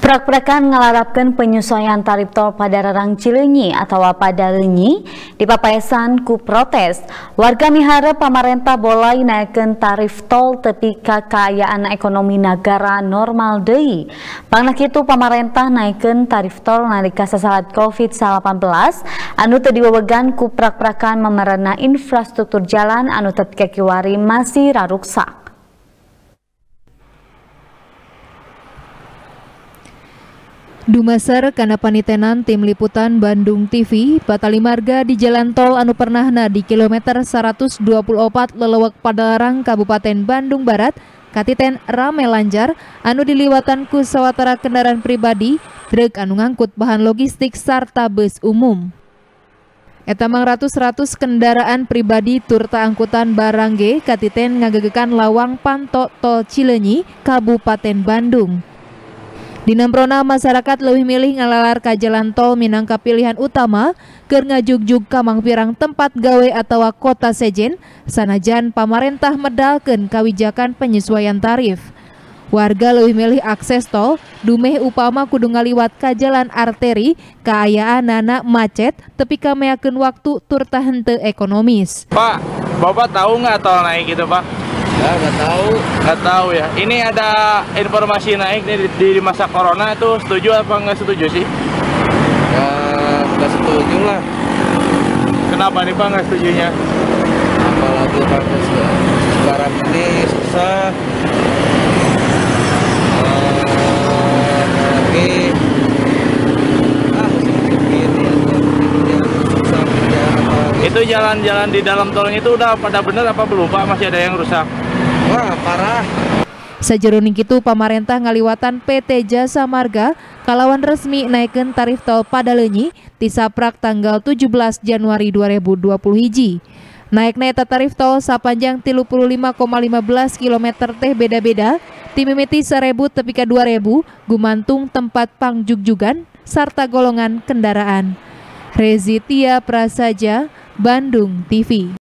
Prak-prakan ngalarapkeun penyesuaian tarif tol pada Rarang Cileunyi atau pada Leunyi dipapaesan ku protes. Warga miharep pamarentah bolai naikkeun tarif tol tepi ka kaayaan ekonomi nagara normal deui. Pangna kitu pamarentah naikkeun tarif tol nalika sasalat COVID-19 anu teu diwewegan ku prak-prakan memerana infrastruktur jalan anu teu kiwari masih raruksak. Dumasar kana panitenan tim liputan Bandung TV, batali marga di jalan tol anu pernahna di kilometer 124 lelewek Padalarang Kabupaten Bandung Barat, katiten rame lancar anu diliwatan ku sawatara kendaraan pribadi, truk anu ngangkut bahan logistik sarta bus umum. Eta mang ratus kendaraan pribadi turta angkutan barang ge katiten ngagegekan lawang panto tol Cileunyi, Kabupaten Bandung. Dinamprona masyarakat leuwih milih ngalalar ka jalan tol minangka pilihan utama keur ngajugjug ka mangpirang tempat gawe atawa kota sejen sanajan pamarentah medalkeun kawijakan penyesuaian tarif. Warga leuwih milih akses tol dumeh upama kudu ngaliwat ka jalan arteri kaayaanana macet tepi kameakeun waktu turta henteu ekonomis. Pak, Bapak tahu nggak tol naik gitu, Pak? Ya, nggak tahu ya. Ini ada informasi naik nih di masa corona itu, setuju apa nggak setuju sih? Ya nggak setuju lah. Kenapa nih Pak nggak setujunya? Apalagi kan sekarang ini susah. Itu jalan-jalan di dalam tol itu udah pada bener apa belum Pak? Masih ada yang rusak? Wah, parah. Sajeroning kitu pamarentah ngaliwatan PT Jasa Marga kalawan resmi naikkeun tarif tol pada Leunyi ti saprak tanggal 17 Januari 2021. Naikna eta tarif tol sapanjang 35,15 km teh beda-beda ti mimiti 1.000 tepi ka 2.000 gumantung tempat pangjugjugan sarta golongan kendaraan. Rezitia Prasaja, Bandung TV.